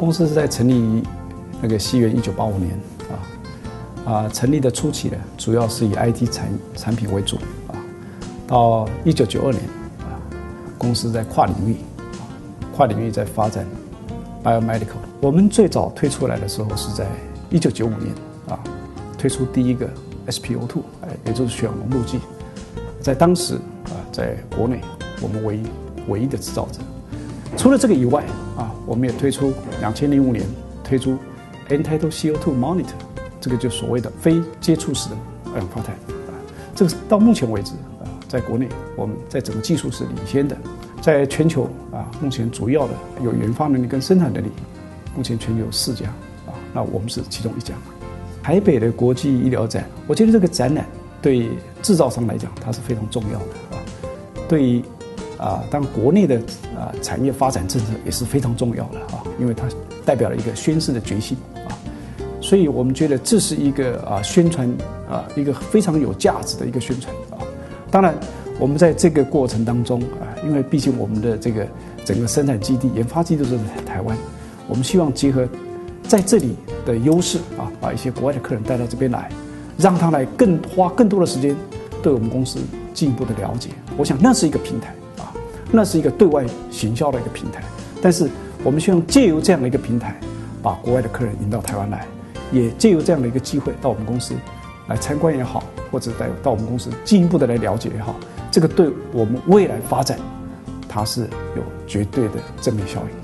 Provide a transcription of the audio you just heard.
公司是在成立于那个西元1985年成立的初期呢，主要是以 IT 产品为主到1992年公司在跨领域在发展 biomedical。我们最早推出来的时候是在1995年推出第一个 SpO2，也就是血红路剂，在当时在国内我们唯一的制造者。除了这个以外我们也推出2005年推出 End-tidal CO2 Monitor， 这个就所谓的非接触式的二氧化碳这个到目前为止在国内我们在整个技术是领先的，在全球目前主要的有研发能力跟生产能力，目前全球有4家那我们是其中1家。台北的国际医疗展，我觉得这个展览对制造商来讲它是非常重要的对于当然国内的产业发展政策也是非常重要的因为它代表了一个宣示的决心所以我们觉得这是一个宣传一个非常有价值的一个宣传当然我们在这个过程当中因为毕竟我们的这个整个生产基地研发基地都是在台湾，我们希望结合在这里的优势把一些国外的客人带到这边来，让他来花更多的时间对我们公司进一步的了解。我想那是一个平台那是一个对外行销的一个平台，但是我们希望借由这样的一个平台，把国外的客人引到台湾来，也借由这样的一个机会到我们公司来参观也好，或者到我们公司进一步的来了解也好，这个对我们未来发展它是有绝对的正面效应。